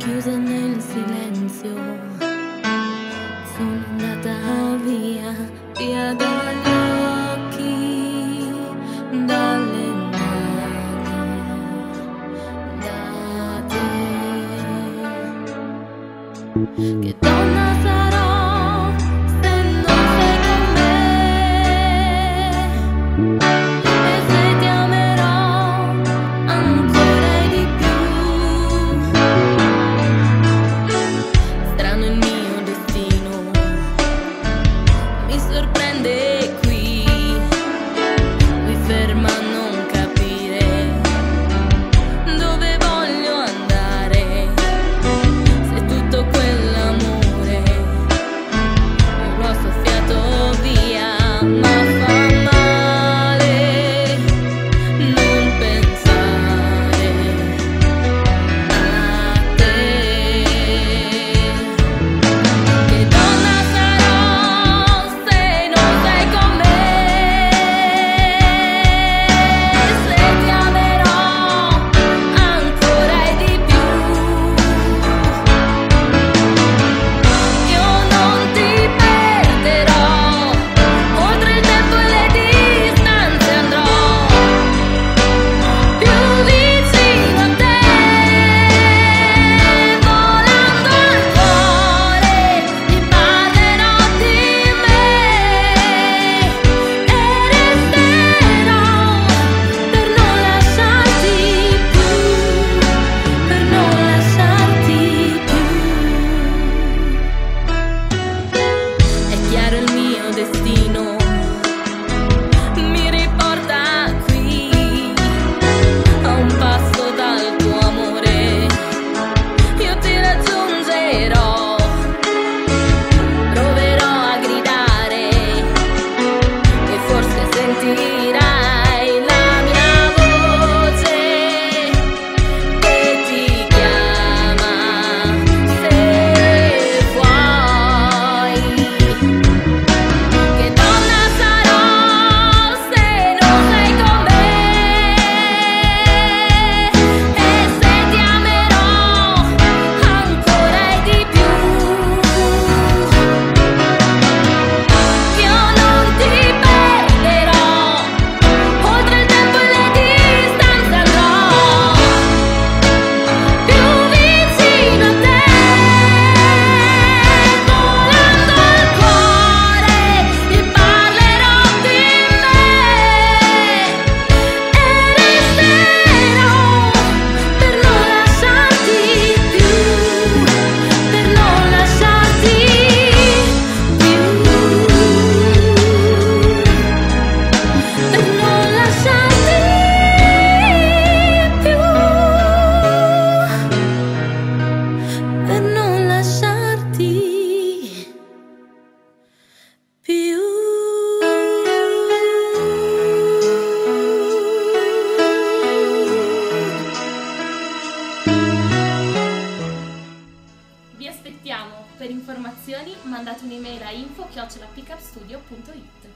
chiusa nel silenzio, sono andata via, via dagli occhi, dalle mani, da te. Che donna sarò se non sei con me? E se ti amerò ancora di più? Strano il mio destino, mi sorprende qui, mi ferma a non capire dove voglio andare. Se tutto quell'amore l'ho soffiato via, ma fa male non pensare a te. Che donna sarò se non sei con me? Se ti amerò ancora di più. Io non ti perderò, oltre il tempo e le distanze andrò più vicino a te, volando al cuore, ti parlerò di me e resterò per non lasciarti più, per non lasciarti più. È chiaro il mio destino, mi riporta qui, a un passo dal tuo amore. Io ti raggiungerò, proverò a gridare e forse sentirai la mia voce che ti chiama se vuoi. Che donna sarò se non sei con me? E se ti amerò ancora di più. Io non ti perderò, oltre il tempo e le distanze andrò più vicino a te, volando al cuore, ti parlerò di me e resterò per non lasciarti più, per non lasciarti più, per non lasciarti più, per non lasciarti più. Vi aspettiamo. Per informazioni mandate un'email a info@pickupstudio.it.